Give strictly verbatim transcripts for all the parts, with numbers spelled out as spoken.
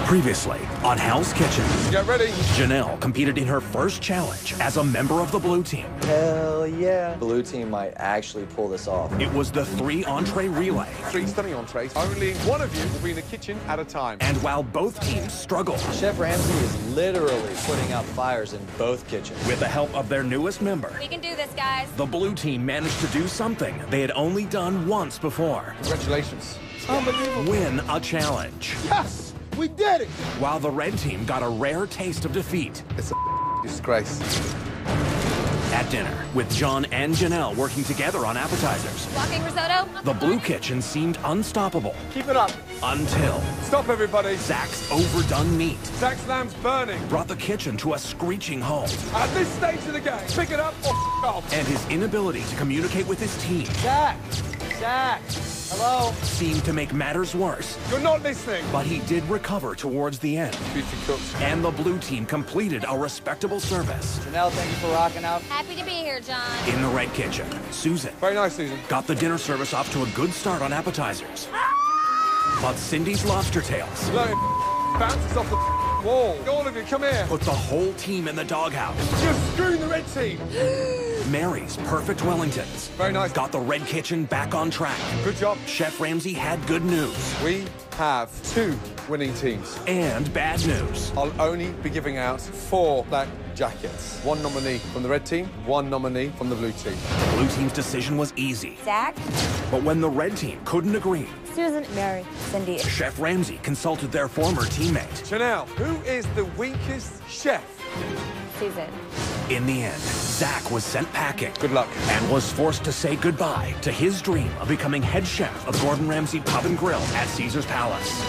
Previously on Hell's Kitchen. Get ready. Janelle competed in her first challenge as a member of the blue team. Hell yeah. Blue team might actually pull this off. It was the three entree relay. Three stunning entrees. Only one of you will be in the kitchen at a time. And while both teams struggled, Chef Ramsay is literally putting out fires in both kitchens. with the help of their newest member, We can do this, guys. the blue team managed to do something they had only done once before. Congratulations. Unbelievable. Win a challenge. Yes, we did it. While the red team got a rare taste of defeat. It's a disgrace. At dinner, with John and Janelle working together on appetizers, Walking risotto? the blue kitchen seemed unstoppable. Keep it up. Until Stop, everybody. Zach's overdone meat Zach's lamb's burning. brought the kitchen to a screeching halt. At this stage of the game, pick it up or f off. And his inability to communicate with his team Zach! Zach! Hello? seemed to make matters worse. You're not listening. But he did recover towards the end. Beauty cooks. And the blue team completed a respectable service. Janelle, thank you for rocking out. Happy to be here, John. In the red kitchen, Susan Very nice, Susan. got the dinner service off to a good start on appetizers. But Cindy's lobster tails Look, it bounces off the wall. All of you, come here. put the whole team in the doghouse. You're screwing the red team. Mary's perfect Wellingtons Very nice. got the red kitchen back on track. Good job. Chef Ramsay had good news We have two winning teams. and bad news. I'll only be giving out four black jackets. One nominee from the red team, one nominee from the blue team. The blue team's decision was easy. Zach? But when the red team couldn't agree, Susan, Mary, Cindy. Chef Ramsay consulted their former teammate. Janelle, who is the weakest chef? Susan. In the end, Zach was sent packing. Good luck. And was forced to say goodbye to his dream of becoming head chef of Gordon Ramsay Pub and Grill at Caesar's Palace.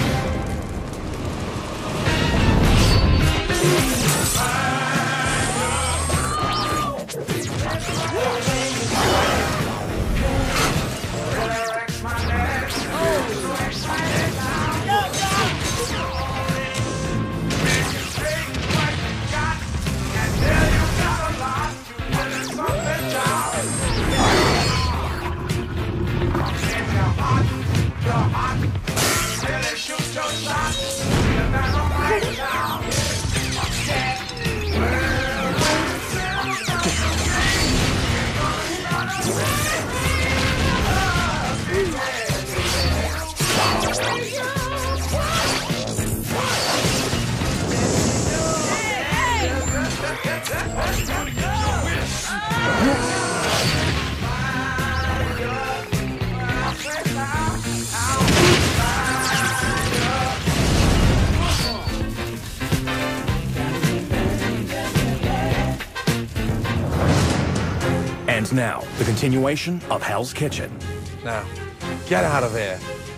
And now, the continuation of Hell's Kitchen. Now, get out of here.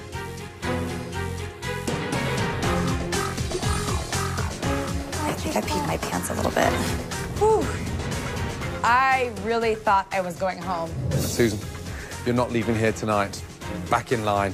I think I peed my pants a little bit. Whew. I really thought I was going home. Susan, you're not leaving here tonight. Back in line.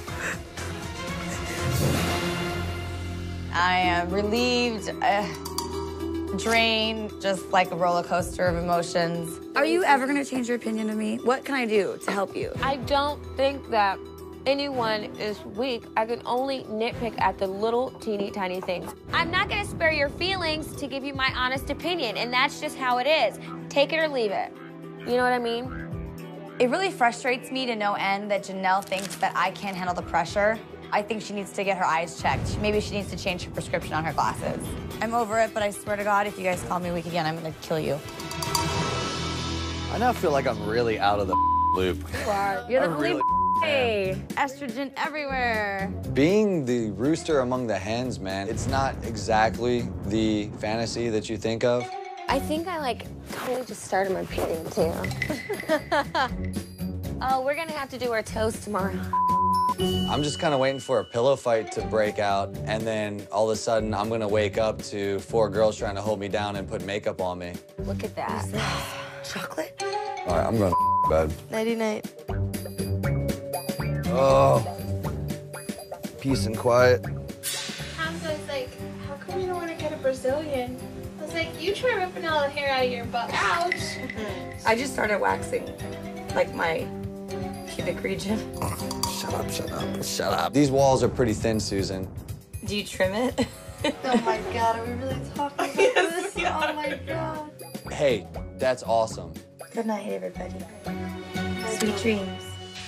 I am relieved, uh, drained, just like a roller coaster of emotions. Are you ever gonna change your opinion of me? What can I do to help you? I don't think that anyone is weak. I can only nitpick at the little teeny tiny things. I'm not going to spare your feelings to give you my honest opinion, and that's just how it is. Take it or leave it. You know what I mean? It really frustrates me to no end that Janelle thinks that I can't handle the pressure. I think she needs to get her eyes checked. Maybe she needs to change her prescription on her glasses. I'm over it, but I swear to God, if you guys call me weak again, I'm gonna kill you. I now feel like I'm really out of the loop. You are. You're the I only really Hey, estrogen everywhere. Being the rooster among the hens, man, it's not exactly the fantasy that you think of. I think I like totally just started my period too. Oh, we're gonna have to do our toast tomorrow. I'm just kind of waiting for a pillow fight to break out, and then all of a sudden I'm gonna wake up to four girls trying to hold me down and put makeup on me. Look at that. Chocolate? All right, I'm going to bed. Nighty-night. Oh, peace and quiet. Hamza was like, how come you don't want to get a Brazilian? I was like, you try ripping all the hair out of your butt. Ouch. I just started waxing, like, my pubic region. Shut up, shut up, shut up. These walls are pretty thin, Susan. Do Do you trim it? Oh my god, are we really talking about this? Oh my god. Hey, that's awesome. Good night, everybody. Sweet dreams.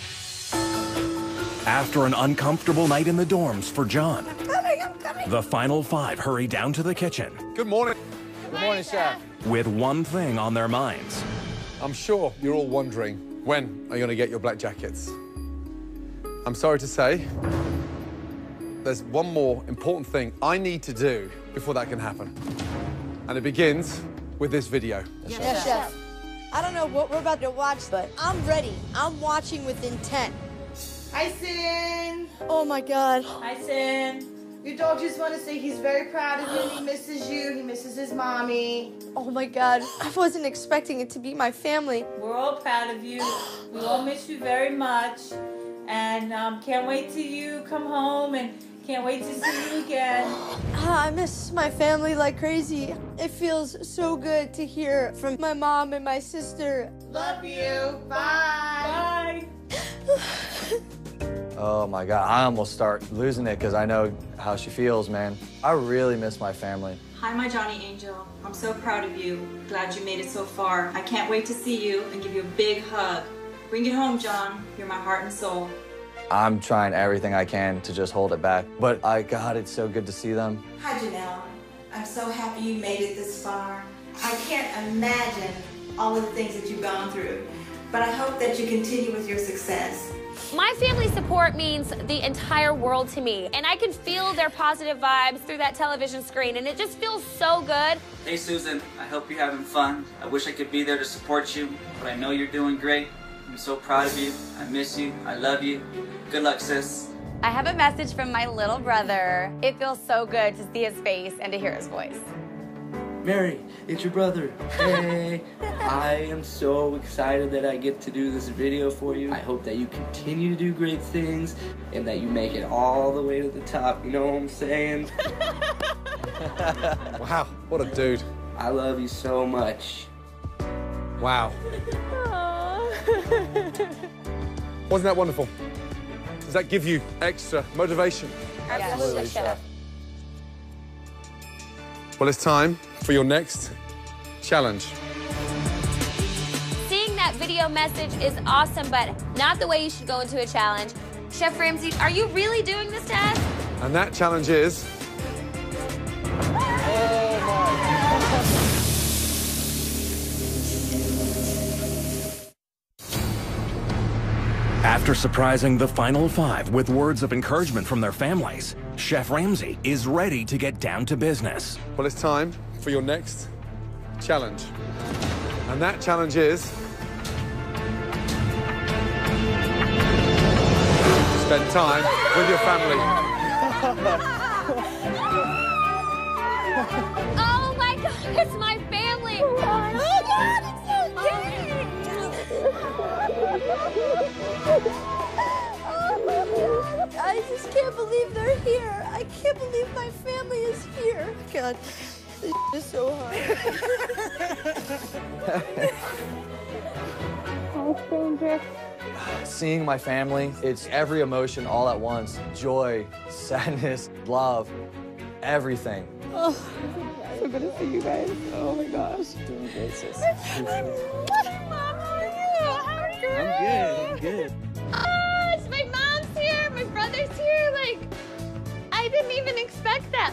After an uncomfortable night in the dorms for John, I'm coming, I'm coming. the final five hurry down to the kitchen Good morning. Good morning, Chef. with one thing on their minds. I'm sure you're all wondering, when are you going to get your black jackets? I'm sorry to say, there's one more important thing I need to do before that can happen. And it begins with this video. Yes, yes, Chef. I don't know what we're about to watch, but I'm ready. I'm watching with intent. Hi, Sin. Oh my God. Hi, Sin. Your dog just want to say he's very proud of you. He misses you. He misses his mommy. Oh my God. I wasn't expecting it to be my family. We're all proud of you. We all miss you very much. And um, can't wait till you come home and can't wait to see you again. Ah, I miss my family like crazy. It feels so good to hear from my mom and my sister. Love you. Bye. Bye. Oh my God, I almost start losing it because I know how she feels, man. I really miss my family. Hi, my Johnny Angel. I'm so proud of you. Glad you made it so far. I can't wait to see you and give you a big hug. Bring it home, John. You're my heart and soul. I'm trying everything I can to just hold it back. But I, God, it's so good to see them. Hi, Janelle. I'm so happy you made it this far. I can't imagine all of the things that you've gone through, but I hope that you continue with your success. My family support means the entire world to me, and I can feel their positive vibes through that television screen, and it just feels so good. Hey, Susan, I hope you're having fun. I wish I could be there to support you, but I know you're doing great. I'm so proud of you. I miss you. I love you. Good luck, sis. I have a message from my little brother. It feels so good to see his face and to hear his voice. Mary, it's your brother. Hey, I am so excited that I get to do this video for you. I hope that you continue to do great things and that you make it all the way to the top. You know what I'm saying? Wow, what a dude. I love you so much. Wow. Wasn't that wonderful? Does that give you extra motivation? Absolutely, Chef. Well, it's time for your next challenge. Seeing that video message is awesome, but not the way you should go into a challenge. Chef Ramsay, are you really doing this task? And that challenge is... After surprising the final five with words of encouragement from their families, Chef Ramsay is ready to get down to business. Well, it's time for your next challenge. And that challenge is... spend time with your family. Oh my God, it's my family! Oh God, it's so I just can't believe they're here. I can't believe my family is here. God, this is so hard. Hi, stranger. Seeing my family, it's every emotion all at once. Joy, sadness, love, everything. Oh, so good to see you guys. Oh my gosh. Doing great, sis. Mom, how are you? How are you? I'm good, I'm good. Oh, it's my mom's here, my brother's here. Like, I didn't even expect that.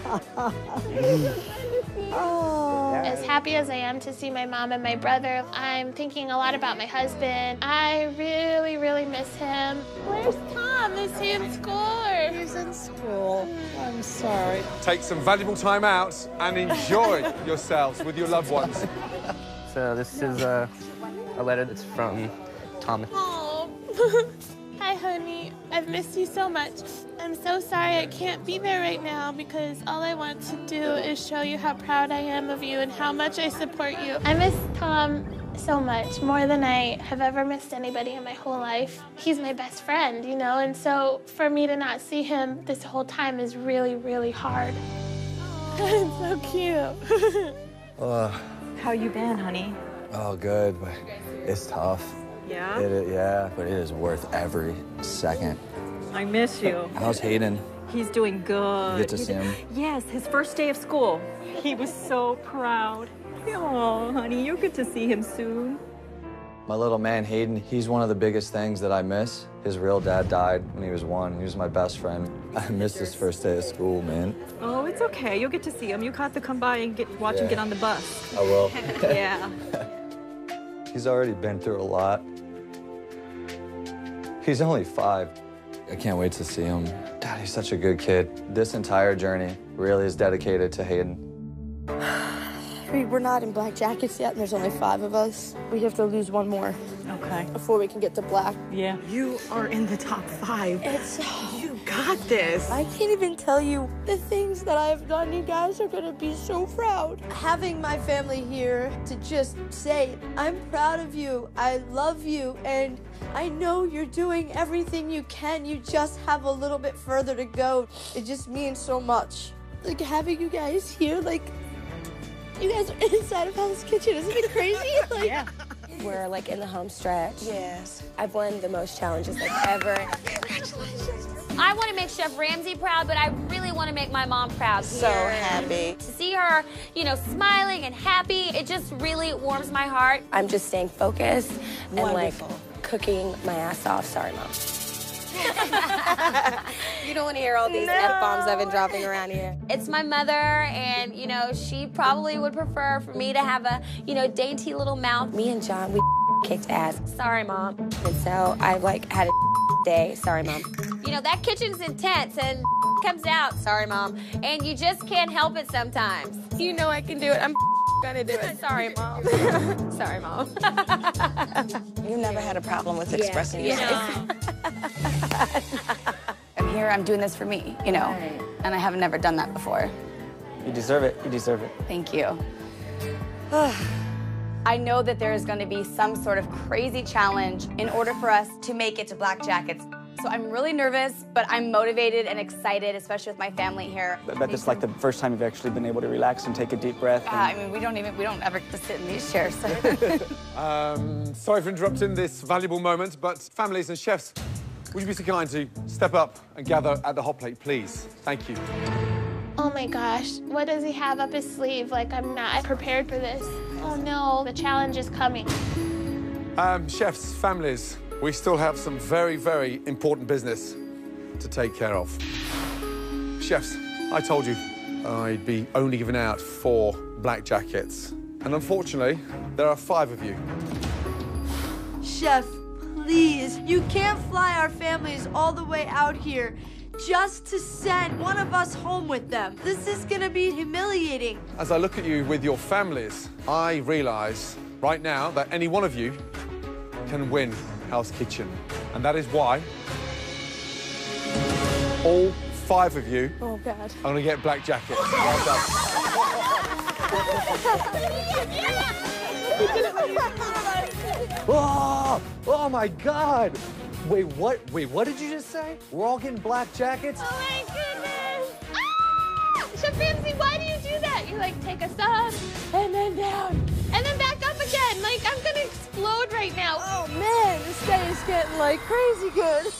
Oh. As happy as I am to see my mom and my brother, I'm thinking a lot about my husband. I really, really miss him. Where's Tom? Is he in school or? He's in school. I'm sorry. Take some valuable time out and enjoy yourselves with your loved ones. So this is a, a letter that's from Thomas. Oh. Hi, honey. I've missed you so much. I'm so sorry I can't be there right now because all I want to do is show you how proud I am of you and how much I support you. I miss Tom so much, more than I have ever missed anybody in my whole life. He's my best friend, you know, and so for me to not see him this whole time is really, really hard. It's so cute. Uh, How you been, honey? oh, good, but it's tough. Yeah? It, yeah, but it is worth every second. I miss you. How's Hayden? He's doing good. You get to He's- see him? Yes, his first day of school. He was so proud. Oh, honey, you'll get to see him soon. My little man, Hayden, he's one of the biggest things that I miss. His real dad died when he was one. He was my best friend. I miss his first day of school, man. Oh, it's okay. You'll get to see him. You got to come by and get watch him Yeah. get on the bus. I will. Yeah. He's already been through a lot. He's only five. I can't wait to see him. Dad, he's such a good kid. This entire journey really is dedicated to Hayden. We- We're not in black jackets yet, and there's only five of us. We have to lose one more. Okay. Before we can get to black. Yeah. You are in the top five. It's you got this. I can't even tell you the things that I've done. You guys are gonna be so proud. Having my family here to just say, I'm proud of you, I love you, and I know you're doing everything you can. You just have a little bit further to go. It just means so much. Like having you guys here, like you guys are inside of Hell's Kitchen. Isn't it crazy? Like, yeah. We're like in the home stretch. Yes. I've won the most challenges like ever. Congratulations. I want to make Chef Ramsay proud, but I really want to make my mom proud. So here. happy. To see her, you know, smiling and happy, it just really warms my heart. I'm just staying focused and Wonderful. like cooking my ass off. Sorry, Mom. You don't want to hear all these No. F-bombs I've been dropping around here. It's my mother, and, you know, she probably would prefer for me to have a, you know, dainty little mouth. Me and John, we kicked ass. Sorry, Mom. And so I like had a day. Sorry, Mom. You know, that kitchen's intense, and comes out. Sorry, Mom. And you just can't help it sometimes. You know I can do it. I'm gonna do it. Sorry, Mom. Sorry, Mom. You've never had a problem with expressing Yeah. yourself. I'm here, I'm doing this for me, you know, and I have never done that before. You deserve it. You deserve it. Thank you. I know that there is going to be some sort of crazy challenge in order for us to make it to Black Jackets. So I'm really nervous, but I'm motivated and excited, especially with my family here. I bet this is like the first time you've actually been able to relax and take a deep breath. Uh, I mean, we don't even, we don't ever get to sit in these chairs. Um, sorry for interrupting this valuable moment, but families and chefs, would you be so kind to step up and gather at the hot plate, please? Thank you. Oh my gosh, what does he have up his sleeve? Like, I'm not prepared for this. Oh no, the challenge is coming. Um, chefs, families, we still have some very, very important business to take care of. Chefs, I told you I'd be only giving out four black jackets. And unfortunately, there are five of you. Chef, please, you can't fly our families all the way out here just to send one of us home with them. This is gonna be humiliating. As I look at you with your families, I realize right now that any one of you can win Hell's Kitchen. And that is why all five of you Oh, God. are gonna get black jackets. Well done. Oh, oh my God! Wait, what? Wait, what did you just say? We're all getting black jackets? Oh my goodness! Ah! Chef Ramsay, why do you do that? You like take us up and then down and then back up again. Like, I'm gonna explode right now. Oh man, this day is getting like crazy good.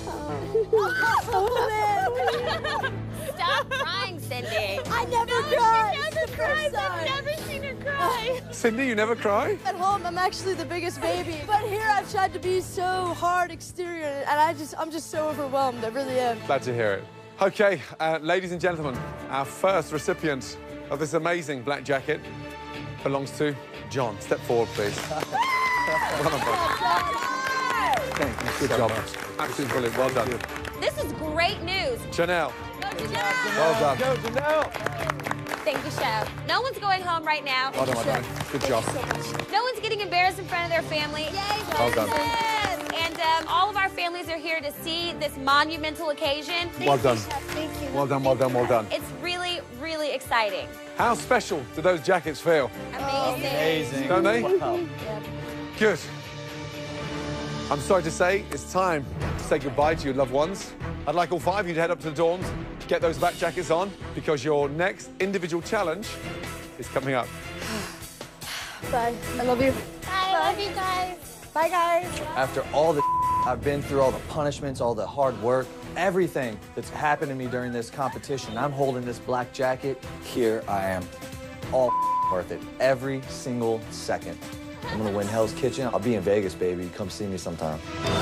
Oh man. Stop crying, Cindy. I never No, cry. she It's never the cries. first I've time. never seen her cry. Cindy, you never cry? At home, I'm actually the biggest baby. But here, I've tried to be so hard exterior, and I just, I'm just so overwhelmed. I really am. Glad to hear it. Okay, uh, ladies and gentlemen, our first recipient of this amazing black jacket belongs to John. Step forward, please. Well done, bud. Thank you. Good job. Absolutely brilliant. Well done. This is great news. Janelle. Go, Janelle. Well done. Go, Janelle! Thank you, Chef. No one's going home right now. Well done, well done. Good job. No one's getting embarrassed in front of their family. Yay, Well done. Yes. And um, all of our families are here to see this monumental occasion. Well done. Thank you. Well done, well done, well done. It's really, really exciting. How special do those jackets feel? Amazing. Amazing. Don't they? Wow. Good. I'm sorry to say, it's time to say goodbye to your loved ones. I'd like all five of you to head up to the dorms, get those black jackets on, because your next individual challenge is coming up. Bye. I love you. Bye, I love you guys. Bye, guys. After all the I've been through all the punishments, all the hard work, everything that's happened to me during this competition. I'm holding this black jacket. Here I am. All worth it. Every single second. I'm gonna win Hell's Kitchen. I'll be in Vegas, baby. Come see me sometime.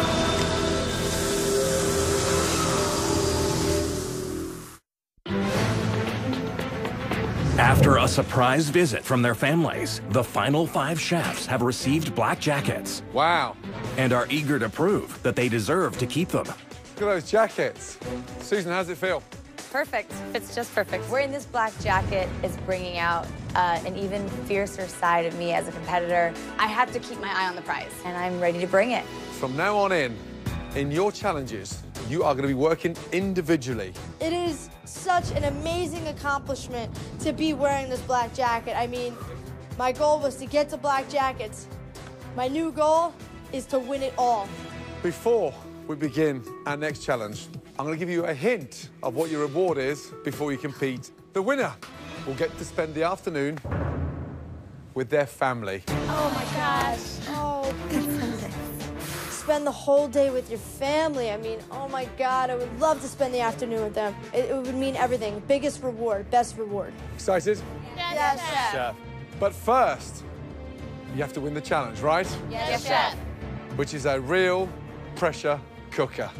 After a surprise visit from their families, the final five chefs have received black jackets. Wow. And are eager to prove that they deserve to keep them. Look at those jackets. Susan, how's it feel? Perfect. It's just perfect. Wearing this black jacket is bringing out uh, an even fiercer side of me as a competitor. I have to keep my eye on the prize, and I'm ready to bring it. From now on in, in your challenges, you are going to be working individually. It is such an amazing accomplishment to be wearing this black jacket. I mean, my goal was to get to black jackets. My new goal is to win it all. Before we begin our next challenge, I'm going to give you a hint of what your reward is before you compete. The winner will get to spend the afternoon with their family. Oh my gosh. Oh, spend the whole day with your family. I mean, oh my God, I would love to spend the afternoon with them. It, it would mean everything. Biggest reward, best reward. Excited? Yes, yes Chef. Chef. But first, you have to win the challenge, right? Yes, yes Chef. Which is a real pressure cooker.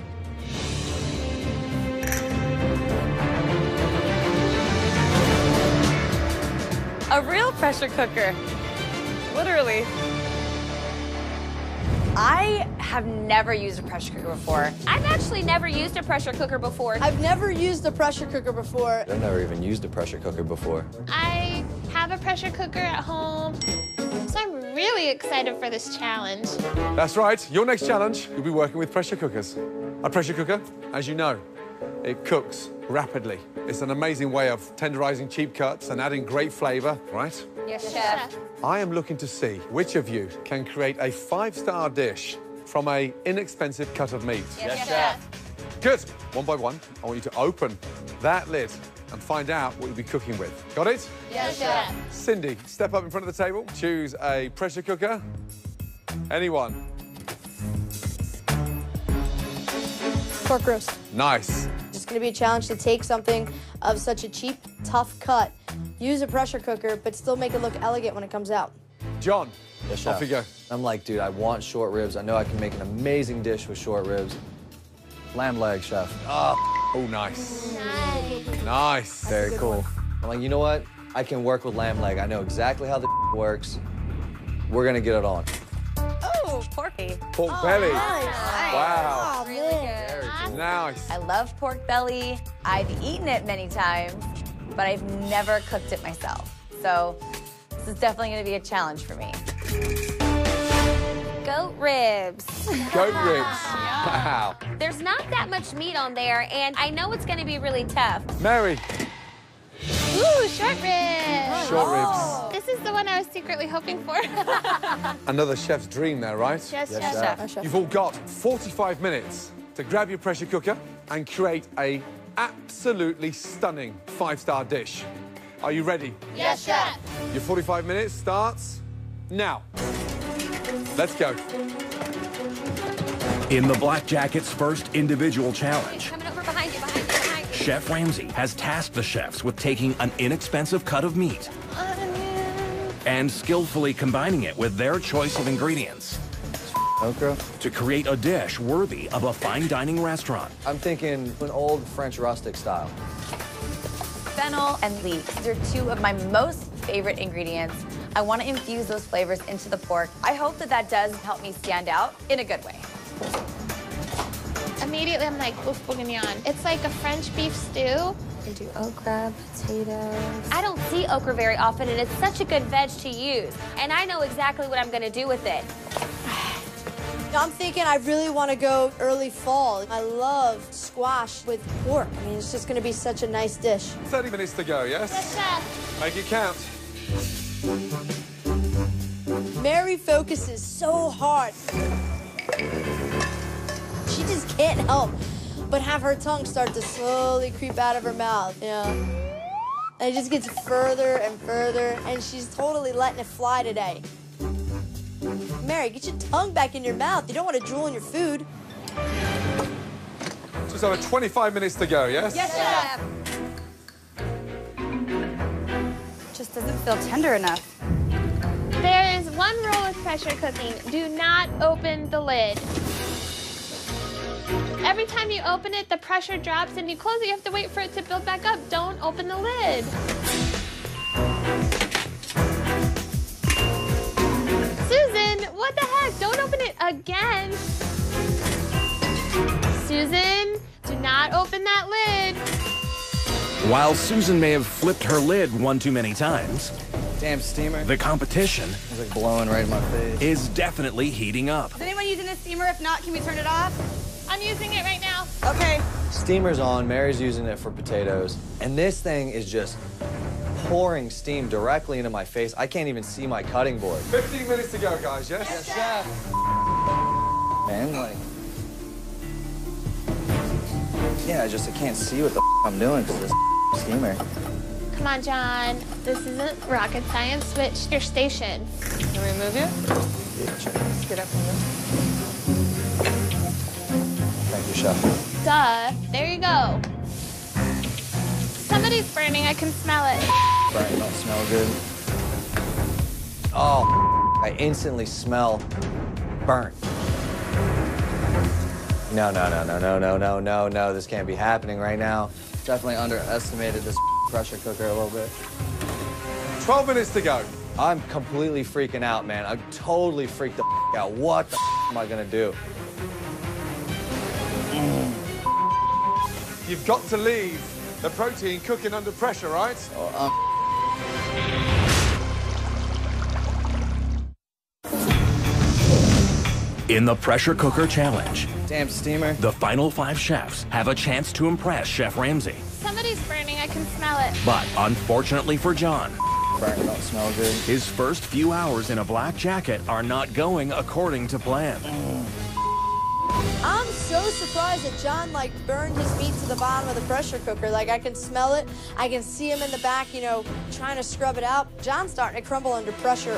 A real pressure cooker. Literally. I have never used a pressure cooker before. I've actually never used a pressure cooker before. I've never used a pressure cooker before. I've never even used a pressure cooker before. I have a pressure cooker at home, so I'm really excited for this challenge. That's right. Your next challenge, you'll be working with pressure cookers. A pressure cooker, as you know, it cooks rapidly. It's an amazing way of tenderizing cheap cuts and adding great flavor, right? Yes, Chef. I am looking to see which of you can create a five-star dish from a inexpensive cut of meat. Yes, Chef. Good. One by one, I want you to open that lid and find out what you'll be cooking with. Got it? Yes, Chef. Cindy, step up in front of the table. Choose a pressure cooker. Anyone? Pork roast. Nice. It's going to be a challenge to take something of such a cheap, tough cut, use a pressure cooker, but still make it look elegant when it comes out. John, yes, Chef. Off you go. I'm like, dude, I want short ribs. I know I can make an amazing dish with short ribs. Lamb leg, Chef. Oh, oh nice. Nice. Nice. Very cool. I'm like, you know what? I can work with lamb leg. I know exactly how the works. We're going to get it on. Oh, porky. Pork oh, belly. Nice. Wow. Oh, really good. Nice. I love pork belly. I've eaten it many times, but I've never cooked it myself. So this is definitely going to be a challenge for me. Goat ribs. Goat ribs. Wow. There's not that much meat on there, and I know it's going to be really tough. Mary. Ooh, short ribs. Short ribs. This is the one I was secretly hoping for. Another chef's dream there, right? Yes, yes Chef. Chef. Chef. You've all got forty-five minutes to grab your pressure cooker and create a absolutely stunning five-star dish. Are you ready? Yes, Chef. Your forty-five minutes starts now. Let's go. In the Black Jacket's first individual challenge, Coming over behind you, behind you, behind you. Chef Ramsay has tasked the chefs with taking an inexpensive cut of meat and skillfully combining it with their choice of ingredients Okra. to create a dish worthy of a fine dining restaurant. I'm thinking an old French rustic style. Fennel and leek. These are two of my most favorite ingredients. I want to infuse those flavors into the pork. I hope that that does help me stand out in a good way. Immediately, I'm like, bouf bourguignon. It's like a French beef stew. You do okra, potatoes. I don't see okra very often, and it's such a good veg to use. And I know exactly what I'm going to do with it. I'm thinking I really want to go early fall. I love squash with pork. I mean, it's just going to be such a nice dish. thirty minutes to go, yes? Yes, Chef. Make it count. Mary focuses so hard. She just can't help but have her tongue start to slowly creep out of her mouth, you know? And it just gets further and further, and she's totally letting it fly today. Mary, get your tongue back in your mouth. You don't want to drool in your food. Just over twenty-five minutes to go, yes? Yes, chef. Just doesn't feel tender enough. There is one rule with pressure cooking. Do not open the lid. Every time you open it, the pressure drops and you close it. You have to wait for it to build back up. Don't open the lid. Susan, what the heck? Don't open it again. Susan, do not open that lid. While Susan may have flipped her lid one too many times, damn steamer. The competition It's like blowing right in my face. is definitely heating up. Is anyone using the steamer? If not, can we turn it off? I'm using it right now. Okay. Steamer's on, Mary's using it for potatoes, and this thing is just pouring steam directly into my face. I can't even see my cutting board. fifteen minutes to go, guys, yes? Yes, chef. Man, like... Yeah, I just I can't see what the f I'm doing because this steamer. Come on, John. This isn't rocket science. Switch your station. Can we move you? Let's get up and move. Thank you, chef. Duh. There you go. Somebody's burning. I can smell it. Burnt, don't smell good. Oh, I instantly smell burnt. No, no, no, no, no, no, no, no, no. This can't be happening right now. Definitely underestimated this pressure cooker a little bit. twelve minutes to go. I'm completely freaking out, man. I'm totally freaked the out. What the am I gonna do? Mm. You've got to leave the protein cooking under pressure, right? Oh, um... In the pressure cooker challenge, damn steamer, the final five chefs have a chance to impress Chef Ramsay. Somebody's burning. I can smell it. But unfortunately for John, burnt, don't smell good. His first few hours in a black jacket are not going according to plan. I'm so surprised that John, like, burned his meat to the bottom of the pressure cooker. Like, I can smell it. I can see him in the back, you know, trying to scrub it out. John's starting to crumble under pressure.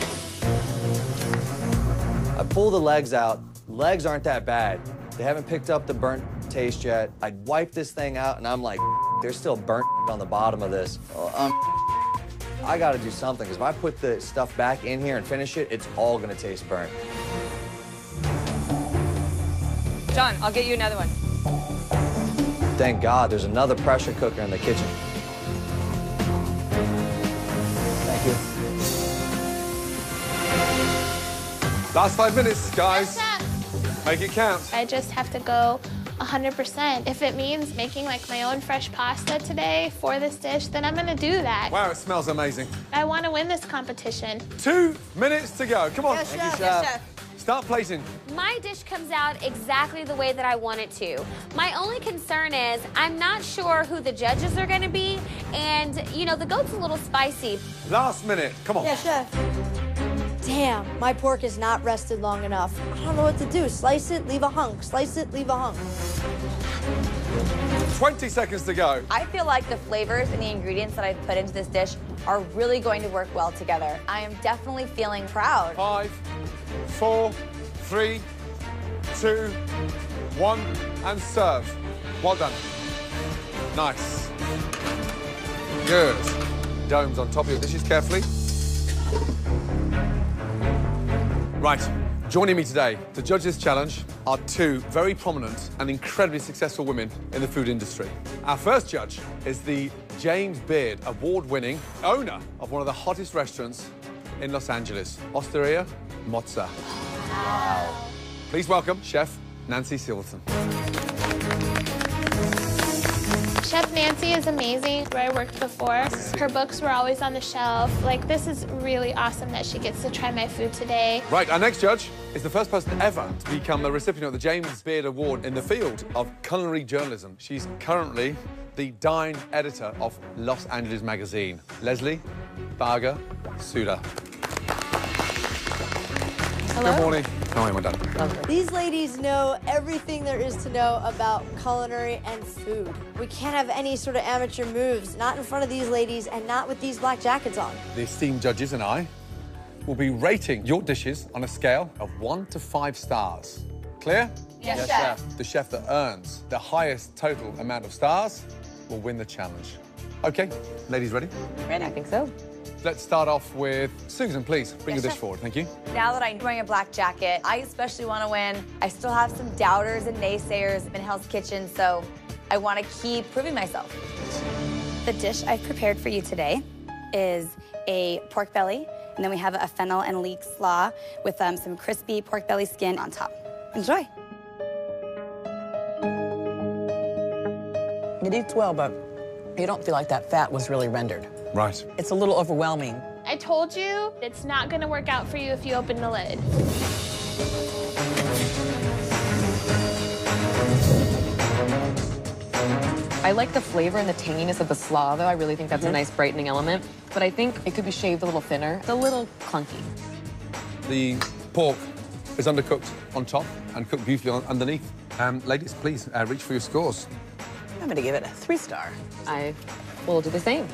I pull the legs out. Legs aren't that bad. They haven't picked up the burnt taste yet. I wipe this thing out, and I'm like, there's still burnt on the bottom of this. Oh, um, I gotta do something, because if I put the stuff back in here and finish it, it's all gonna taste burnt. John, I'll get you another one. Thank God there's another pressure cooker in the kitchen. Thank you. Last five minutes, guys. Make it count. I just have to go one hundred percent. If it means making like my own fresh pasta today for this dish, then I'm gonna do that. Wow, it smells amazing. I want to win this competition. Two minutes to go. Come on. Yes, Thank chef. You, chef. Yes, chef. Start plating. My dish comes out exactly the way that I want it to. My only concern is I'm not sure who the judges are gonna be, and you know, the goat's a little spicy. Last minute, come on. Yeah, chef. Damn, my pork is not rested long enough. I don't know what to do. Slice it, leave a hunk. Slice it, leave a hunk. twenty seconds to go. I feel like the flavors and the ingredients that I've put into this dish are really going to work well together. I am definitely feeling proud. Five, four, three, two, one, and serve. Well done. Nice. Good. Domes on top of your dishes carefully. Right, joining me today to judge this challenge are two very prominent and incredibly successful women in the food industry. Our first judge is the James Beard award-winning owner of one of the hottest restaurants in Los Angeles, Osteria Mozza. Wow. Please welcome Chef Nancy Silverton. Chef Nancy is amazing. Where I worked before, her books were always on the shelf. Like, this is really awesome that she gets to try my food today. Right, our next judge is the first person ever to become the recipient of the James Beard Award in the field of culinary journalism. She's currently the Dine editor of Los Angeles Magazine, Leslie Barger Suda. Hello. Good morning. How are you, madam? These ladies know everything there is to know about culinary and food. We can't have any sort of amateur moves, not in front of these ladies and not with these black jackets on. The esteemed judges and I will be rating your dishes on a scale of one to five stars. Clear? Yes, yes chef. chef. The chef that earns the highest total amount of stars will win the challenge. Okay, ladies ready? Ready. I think so. Let's start off with Susan, please. Bring Yes, your dish chef. forward, thank you. Now that I'm wearing a black jacket, I especially want to win. I still have some doubters and naysayers in Hell's Kitchen, so I want to keep proving myself. The dish I've prepared for you today is a pork belly, and then we have a fennel and leek slaw with um, some crispy pork belly skin on top. Enjoy. It eats well, but you don't feel like that fat was really rendered. Right. It's a little overwhelming. I told you it's not gonna work out for you if you open the lid. I like the flavor and the tanginess of the slaw, though. I really think that's mm-hmm. a nice brightening element. But I think it could be shaved a little thinner. It's a little clunky. The pork is undercooked on top and cooked beautifully on underneath. Um, ladies, please uh, reach for your scores. I'm going to give it a three star. I will do the same.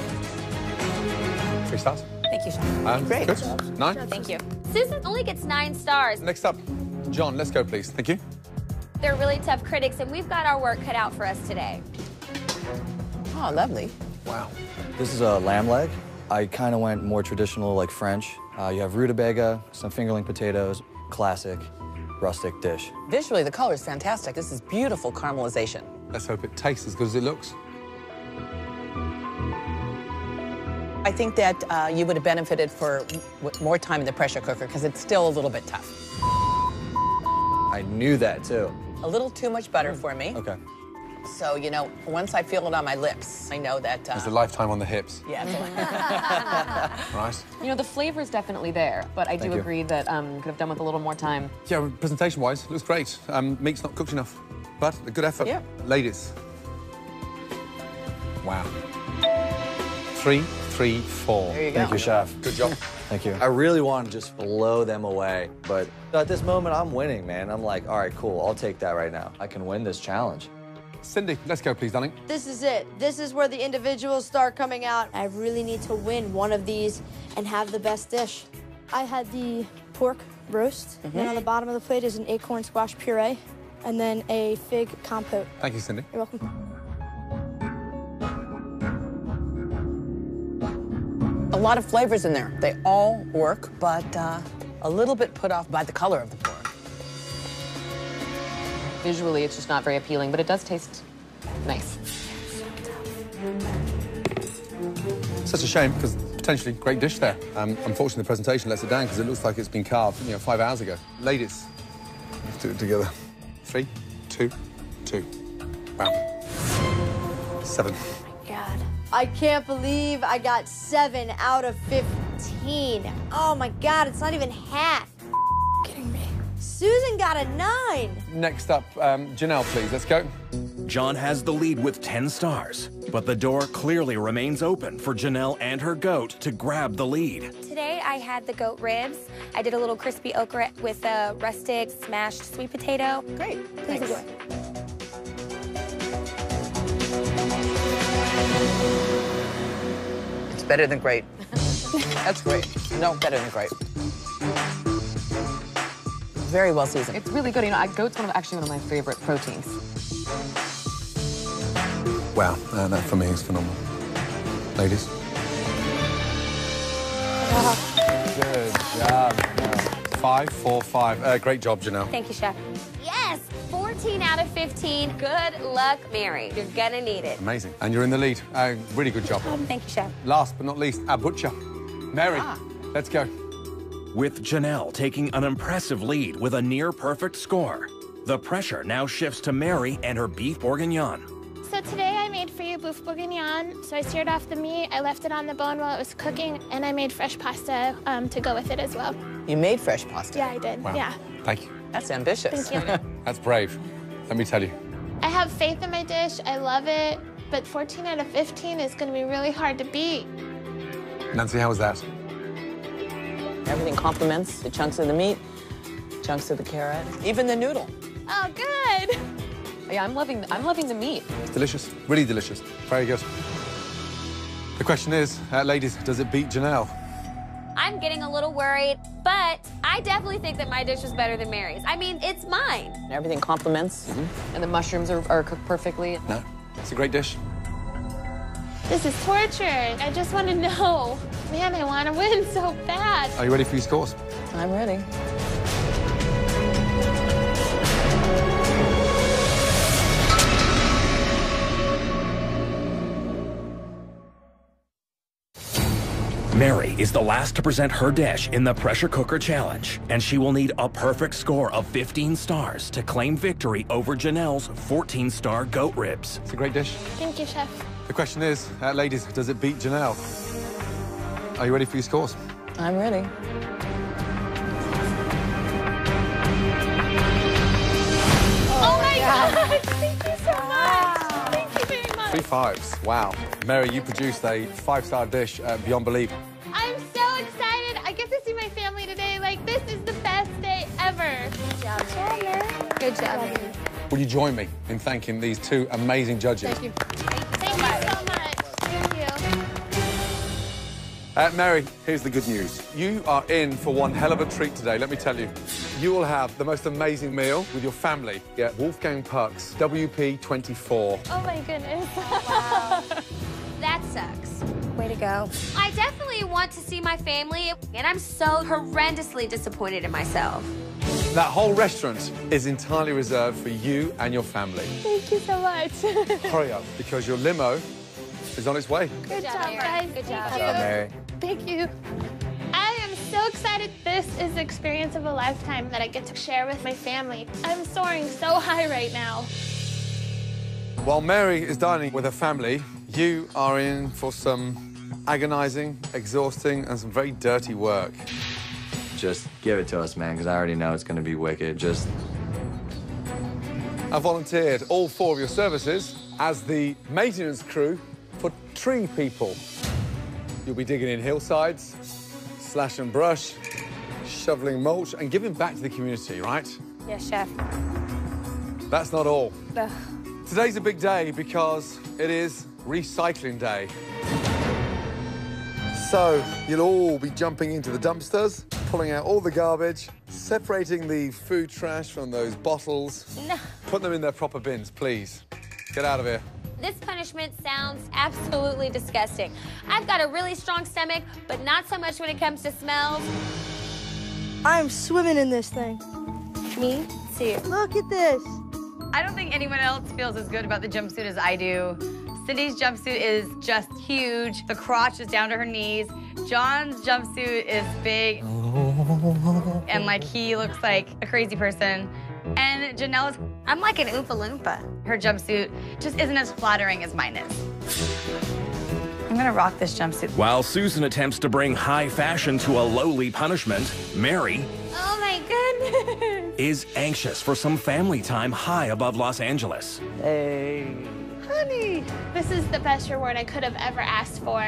Three stars. Thank you, Chef. Um, Great. Good. Nine. Thank you. Susan only gets nine stars. Next up, John, let's go, please. Thank you. They're really tough critics, and we've got our work cut out for us today. Oh, lovely. Wow. This is a lamb leg. I kind of went more traditional, like French. Uh, you have rutabaga, some fingerling potatoes, classic, rustic dish. Visually, the color is fantastic. This is beautiful caramelization. Let's hope it tastes as good as it looks. I think that uh, you would have benefited for w more time in the pressure cooker because it's still a little bit tough. I knew that, too. A little too much butter for me. Okay. So, you know, once I feel it on my lips, I know that... Uh, There's a lifetime on the hips. Yeah. Right. You know, the flavor is definitely there, but I do Thank you. agree that um, could have done with a little more time. Yeah, presentation-wise, looks great. Um, meat's not cooked enough, but a good effort. Yeah. Ladies. Wow. Three, three, four. There you go. Thank you, Chef. Good job. Thank you. I really want to just blow them away, but at this moment, I'm winning, man. I'm like, all right, cool. I'll take that right now. I can win this challenge. Cindy, let's go, please, darling. This is it. This is where the individuals start coming out. I really need to win one of these and have the best dish. I had the pork roast, Mhm. and on the bottom of the plate is an acorn squash puree, and then a fig compote. Thank you, Cindy. You're welcome. A lot of flavors in there. They all work, but uh, a little bit put off by the color of the pork. Visually, it's just not very appealing, but it does taste nice. Such a shame, because potentially great dish there. Um, unfortunately, the presentation lets it down because it looks like it's been carved, you know, five hours ago. Ladies, let's do it together. Three, two, two. Wow. Seven. God. I can't believe I got seven out of fifteen. Oh my God, it's not even half. Kidding me. Susan got a nine. Next up, um, Janelle, please. Let's go. John has the lead with ten stars, but the door clearly remains open for Janelle and her goat to grab the lead. Today I had the goat ribs. I did a little crispy okra with a rustic smashed sweet potato. Great. Please Thanks. enjoy. It's better than great. That's great. No, better than great. Very well seasoned. It's really good. You know, goat's one of actually one of my favorite proteins. Wow, uh, that for me is phenomenal. Ladies. Good job. Five, four, five. Uh, great job, Janelle. Thank you, Chef. Yes, fourteen out of fifteen. Good luck, Mary. You're gonna need it. Amazing. And you're in the lead. Uh, really good job. Thank you, Chef. Last but not least, our butcher. Mary, Ah. let's go. With Janelle taking an impressive lead with a near-perfect score, the pressure now shifts to Mary and her beef bourguignon. So today I made for you beef bourguignon. So I seared off the meat, I left it on the bone while it was cooking, and I made fresh pasta um, to go with it as well. You made fresh pasta? Yeah, I did. Wow. Yeah. Thank you. That's ambitious. Thank you. That's brave. Let me tell you. I have faith in my dish. I love it. But fourteen out of fifteen is going to be really hard to beat. Nancy, how was that? Everything complements the chunks of the meat, chunks of the carrot, even the noodle. Oh, good. Yeah, I'm loving. I'm loving the meat. It's delicious. Really delicious. Very good. The question is, uh, ladies, does it beat Janelle? I'm getting a little worried, but I definitely think that my dish was better than Mary's. I mean, it's mine. Everything compliments. Mm-hmm. And the mushrooms are, are cooked perfectly. No, it's a great dish. This is torture. I just want to know. Man, I want to win so bad. Are you ready for your scores? I'm ready. Mary is the last to present her dish in the pressure cooker challenge, and she will need a perfect score of fifteen stars to claim victory over Janelle's fourteen star goat ribs. It's a great dish. Thank you, Chef. The question is, uh, ladies, does it beat Janelle? Are you ready for your scores? I'm ready. Oh my God! Thank you so much. Thank you very much. Three fives. Wow. Mary, you produced a five-star dish uh, beyond belief. I'm so excited. I get to see my family today. Like, this is the best day ever. Good job, Mary. Good job, Mary. Will you join me in thanking these two amazing judges? Thank you. Thank you so much. Thank you. Uh, Mary, here's the good news. You are in for one hell of a treat today, let me tell you. You will have the most amazing meal with your family at Wolfgang Puck's W P twenty-four. Oh, my goodness. That sucks. Way to go. I definitely want to see my family, and I'm so horrendously disappointed in myself. That whole restaurant is entirely reserved for you and your family. Thank you so much. Hurry up, because your limo is on its way. Good job, guys. Good job. Good job, Mary. Thank you. I am so excited. This is the experience of a lifetime that I get to share with my family. I'm soaring so high right now. While Mary is dining with her family, you are in for some agonizing, exhausting, and some very dirty work. Just give it to us, man, because I already know it's going to be wicked. Just... I volunteered all four of your services as the maintenance crew for Tree People. You'll be digging in hillsides, slash and brush, shoveling mulch, and giving back to the community, right? Yes, Chef. That's not all. Ugh. Today's a big day because it is Recycling Day. So you'll all be jumping into the dumpsters, pulling out all the garbage, separating the food trash from those bottles. No. Put them in their proper bins, please. Get out of here. This punishment sounds absolutely disgusting. I've got a really strong stomach, but not so much when it comes to smells. I'm swimming in this thing. Me too. Look at this. I don't think anyone else feels as good about the jumpsuit as I do. Cindy's jumpsuit is just huge. The crotch is down to her knees. John's jumpsuit is big. And like he looks like a crazy person. And Janelle's, I'm like an Oompa Loompa. Her jumpsuit just isn't as flattering as mine is. I'm gonna rock this jumpsuit. While Susan attempts to bring high fashion to a lowly punishment, Mary Oh my goodness. is anxious for some family time high above Los Angeles. Hey. Honey, this is the best reward I could have ever asked for.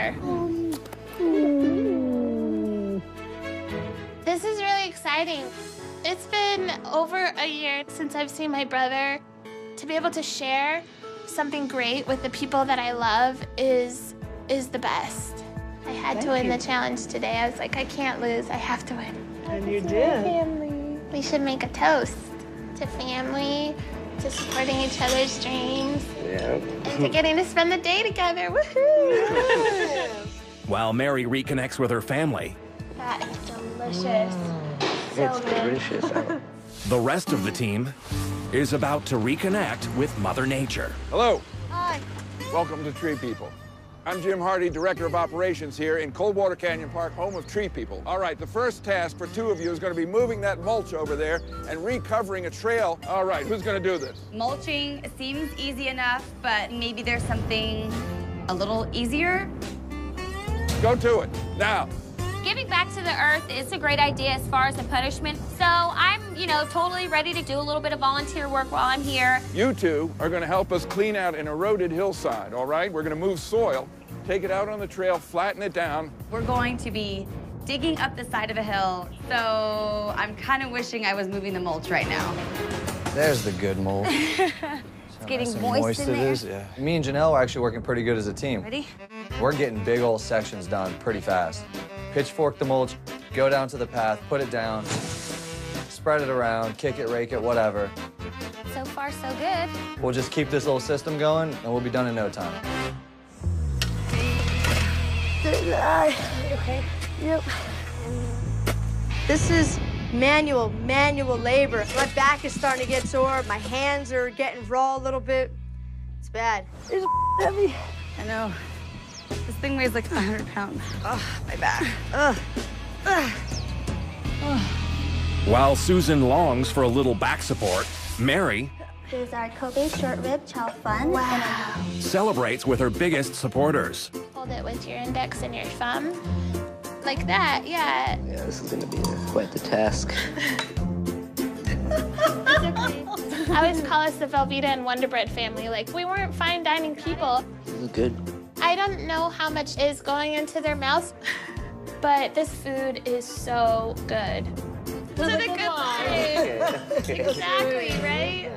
This is really exciting. It's been over a year since I've seen my brother. To be able to share something great with the people that I love is is the best. I had Thank to win you. the challenge today. I was like, I can't lose. I have to win. And you did. Family. We should make a toast to family, to supporting each other's dreams, Yep. and to getting to spend the day together. Woohoo! While Mary reconnects with her family, That is delicious. So It's good. delicious. the rest of the team is about to reconnect with Mother Nature. Hello. Hi. Welcome to Tree People. I'm Jim Hardy, Director of Operations here in Coldwater Canyon Park, home of Tree People. All right, the first task for two of you is going to be moving that mulch over there and recovering a trail. All right, who's going to do this? Mulching seems easy enough, but maybe there's something a little easier. Go to it, now. Giving back to the earth is a great idea as far as a punishment. So I'm, you know, totally ready to do a little bit of volunteer work while I'm here. You two are going to help us clean out an eroded hillside, all right? We're going to move soil, take it out on the trail, flatten it down. We're going to be digging up the side of a hill, so I'm kind of wishing I was moving the mulch right now. There's the good mold. It's getting Nice and moist, in it there. is, yeah. Me and Janelle are actually working pretty good as a team. Ready? We're getting big old sections done pretty fast. pitchfork the mulch, go down to the path, put it down, spread it around, kick it, rake it, whatever. So far, so good. We'll just keep this little system going, and we'll be done in no time. Okay. Yep. This is manual, manual labor. My back is starting to get sore. My hands are getting raw a little bit. It's bad. It's heavy. I know. This thing weighs like a hundred pounds. Oh, my back. Ugh. Ugh. Oh. While Susan longs for a little back support, Mary Here's our Kobe short rib chow fun. Wow. celebrates with her biggest supporters. Hold it with your index and your thumb. Like that, yeah. Yeah, this is gonna be quite the task. I always call us the Velveeta and Wonder Bread family. Like, we weren't fine dining people. This is good. I don't know how much is going into their mouths, but this food is so good. To the good life. Exactly, right?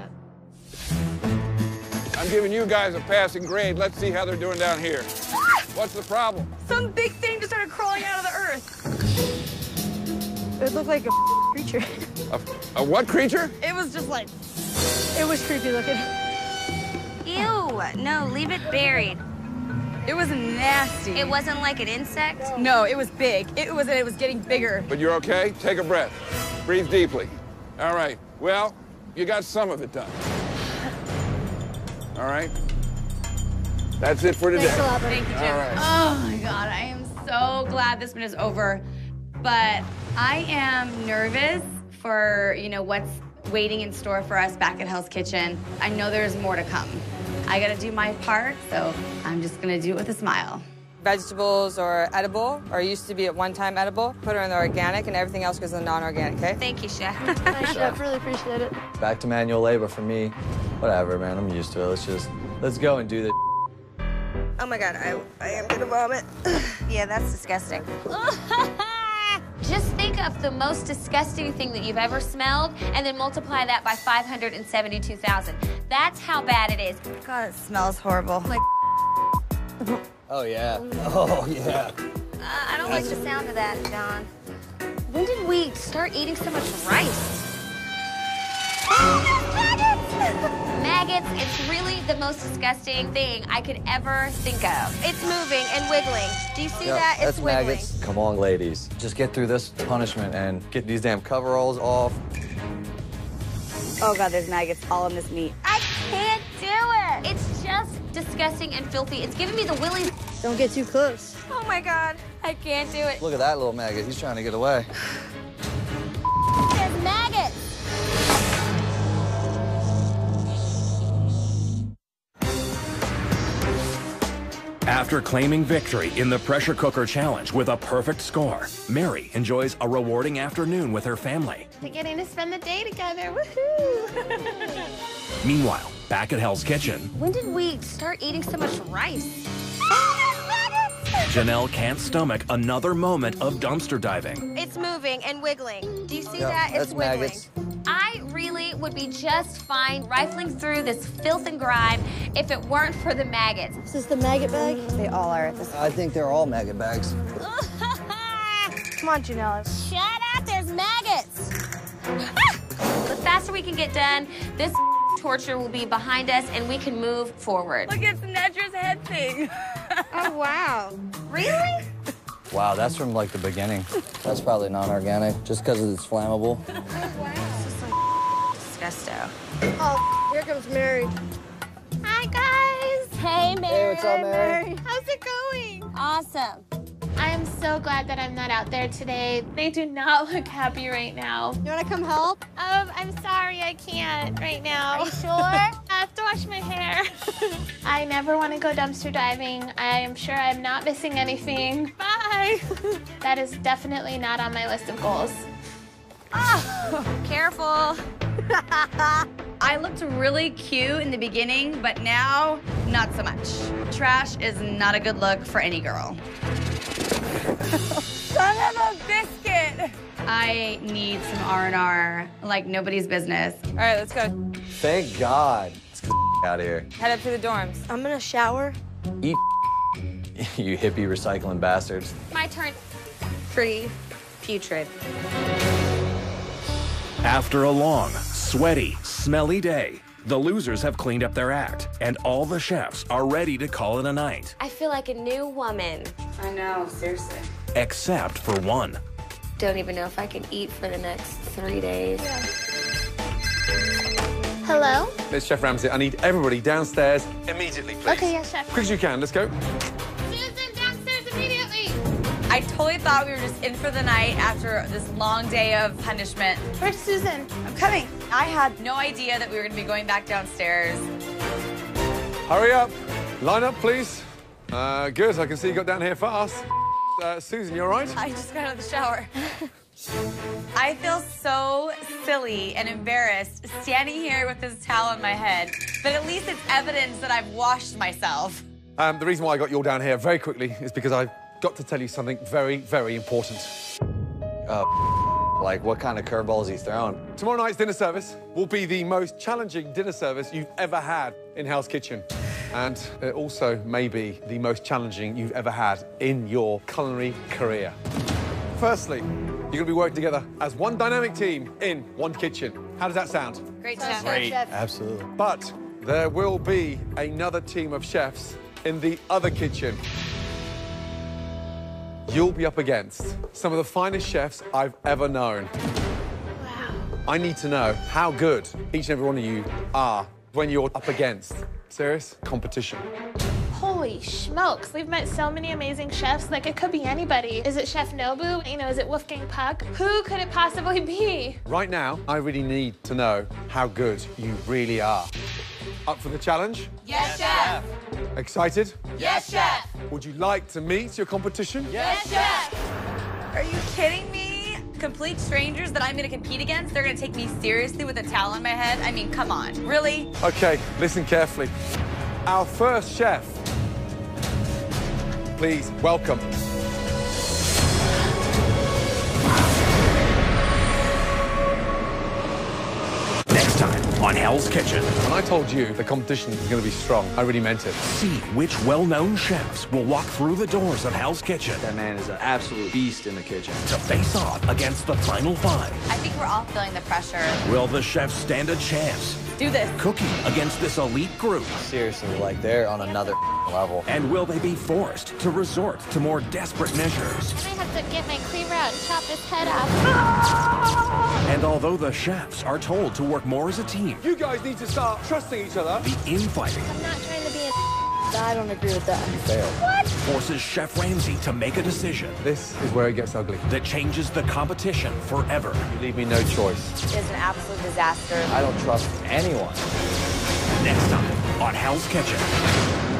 I'm giving you guys a passing grade. Let's see how they're doing down here. What's the problem? Some big thing just started crawling out of the earth. It looked like a creature. A, a what creature? It was just like... It was creepy looking. Ew, no, leave it buried. It was nasty. It wasn't like an insect? No, it was big. It was, it was getting bigger. But you're okay? Take a breath. Breathe deeply. All right. Well, you got some of it done. All right. That's it for today. Thanks a lot, buddy. Thank you, Jim. All right. Oh my God, I am so glad this one is over. But I am nervous for, you know, what's waiting in store for us back at Hell's Kitchen. I know there's more to come. I gotta do my part, so I'm just gonna do it with a smile. Vegetables are edible, or used to be at one time edible. Put her in the organic, and everything else goes in the non-organic, okay? Thank you, Chef. Thanks, Chef. Really appreciate it. Back to manual labor for me. Whatever, man. I'm used to it. Let's just, let's go and do this. Oh my God, I, I am gonna vomit. Yeah, that's disgusting. Just think of the most disgusting thing that you've ever smelled and then multiply that by five hundred seventy-two thousand. That's how bad it is. God, it smells horrible. Like, Oh, yeah. Oh, yeah. Uh, I don't like the sound of that, John. When did we start eating so much rice? Maggots, it's really the most disgusting thing I could ever think of. It's moving and wiggling. Do you see Yep, that? It's that's wiggling. maggots. Come on, ladies. Just get through this punishment and get these damn coveralls off. Oh God, there's maggots all in this meat. I can't do it. It's just disgusting and filthy. It's giving me the willies. Don't get too close. Oh my God, I can't do it. Look at that little maggot. He's trying to get away. There's maggots. After claiming victory in the pressure cooker challenge with a perfect score, Mary enjoys a rewarding afternoon with her family. We're getting to spend the day together. Woohoo! Meanwhile, back at Hell's Kitchen, When did we start eating so much rice? Janelle can't stomach another moment of dumpster diving. It's moving and wiggling. Do you see Yep, that? It's that's wiggling. maggots. I really would be just fine rifling through this filth and grime if it weren't for the maggots. Is this the maggot bag? They all are at this. I think they're all maggot bags. Come on, Janelle. Shut up, there's maggots. The faster we can get done, this torture will be behind us and we can move forward. Look at Nedra's head thing. Oh, wow. Really? Wow, that's from like the beginning. That's probably non-organic, just because it's flammable. disgusto. Oh, here comes Mary. Hi, guys. Hey, Mary. Hey, what's up, Mary? How's it going? Awesome. I am so glad that I'm not out there today. They do not look happy right now. You wanna come help? Um, I'm sorry, I can't right now. Are you sure? I have to wash my hair. I never want to go dumpster diving. I am sure I'm not missing anything. Bye. That is definitely not on my list of goals. Oh, careful. I looked really cute in the beginning, but now, not so much. Trash is not a good look for any girl. Son of a biscuit! I need some R and R, like nobody's business. All right, let's go. Thank God. Let's get the out of here. Head up to the dorms. I'm gonna shower. Eat you hippie recycling bastards. My turn. pretty putrid. After a long, sweaty, smelly day, the losers have cleaned up their act, and all the chefs are ready to call it a night. I feel like a new woman. I know, seriously. Except for one. Don't even know if I can eat for the next three days. Hello? It's Chef Ramsay. I need everybody downstairs immediately, please. Okay, yes, Chef. Quick as you can, let's go. Susan, downstairs immediately. I totally thought we were just in for the night after this long day of punishment. Where's Susan? I'm coming. I had no idea that we were going to be going back downstairs. Hurry up. Line up, please. Uh, good, I can see you got down here fast. Uh, Susan, you all right? I just got out of the shower. I feel so silly and embarrassed standing here with this towel on my head, but at least it's evidence that I've washed myself. Um, the reason why I got you all down here very quickly is because I've got to tell you something very, very important. Uh, like, what kind of curveballs he's throwing? Tomorrow night's dinner service will be the most challenging dinner service you've ever had in Hell's Kitchen. And it also may be the most challenging you've ever had in your culinary career. Firstly, you're going to be working together as one dynamic team in one kitchen. How does that sound? Great, Chef. Great. Absolutely. But there will be another team of chefs in the other kitchen. You'll be up against some of the finest chefs I've ever known. Wow. I need to know how good each and every one of you are when you're up against serious competition. Holy smokes, we've met so many amazing chefs, like it could be anybody. Is it Chef Nobu? You know, is it Wolfgang Puck? Who could it possibly be? Right now, I really need to know how good you really are. Up for the challenge? Yes, Chef. Excited? Yes, Chef. Would you like to meet your competition? Yes, Chef. Are you kidding me? Complete strangers that I'm going to compete against? They're going to take me seriously with a towel on my head? I mean, come on. Really? Okay, listen carefully. Our first chef. Please welcome. Next time on Hell's Kitchen. When I told you the competition was going to be strong, I really meant it. See which well-known chefs will walk through the doors of Hell's Kitchen. That man is an absolute beast in the kitchen. To face off against the final five. I think we're all feeling the pressure. Will the chefs stand a chance? Do this. Cooking against this elite group. Seriously, like, they're on another level. And will they be forced to resort to more desperate measures? I have to get my cleaver out and chop his head off. And although the chefs are told to work more as a team, you guys need to start trusting each other. The infighting. I'm not trying to be an I don't agree with that. You failed. What? Forces Chef Ramsay to make a decision. This is where it gets ugly. That changes the competition forever. You leave me no choice. It's an absolute disaster. I don't trust anyone. Next time on Hell's Kitchen.